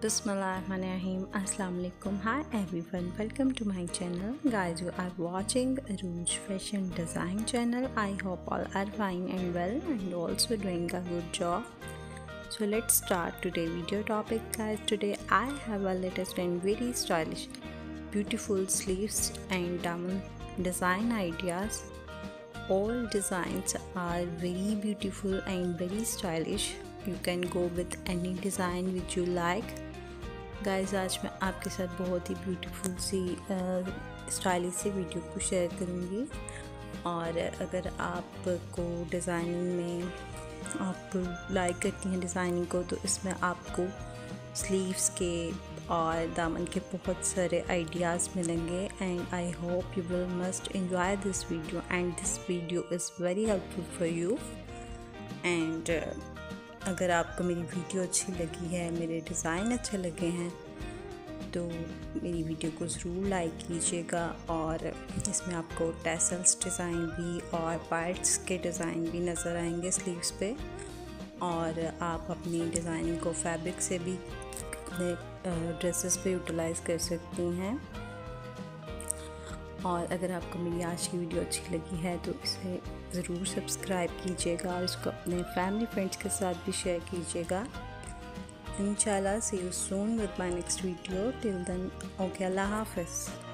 Bismillahirrahmanirrahim. Assalamu alaikum. Hi everyone. Welcome to my channel. Guys, you are watching Urooj fashion design channel. I hope all are fine and well and also doing a good job. So let's start today's video topic, guys. Today I have a latest and very stylish, beautiful sleeves and Daman design ideas. All designs are very beautiful and very stylish. You can go with any design which you like. Guys, आज मैं आपके साथ बहुत ही beautiful सी stylish सी video को share करूँगी। और अगर आपको डिज़ाइनिंग में आप लाइक करती हैं डिज़ाइनिंग को, तो इसमें आपको स्लीव्स के और दामन के बहुत सारे आइडियाज़ मिलेंगे। And I hope you will must enjoy this video and this video is very helpful for you. And अगर आपको मेरी वीडियो अच्छी लगी है, मेरे डिज़ाइन अच्छे लगे हैं, तो मेरी वीडियो को ज़रूर लाइक कीजिएगा। और इसमें आपको टैसल्स डिज़ाइन भी और पार्ट्स के डिज़ाइन भी नज़र आएंगे स्लीव्स पे। और आप अपनी डिज़ाइनिंग को फैब्रिक से भी अपने ड्रेसेस पे यूटिलाइज़ कर सकती हैं। और अगर आपको मेरी आज की वीडियो अच्छी लगी है तो इसे ज़रूर सब्सक्राइब कीजिएगा और इसको अपने फैमिली फ्रेंड्स के साथ भी शेयर कीजिएगा। इंशाल्लाह see you soon with my next video. Till then okay, अल्लाह हाफ़िज़।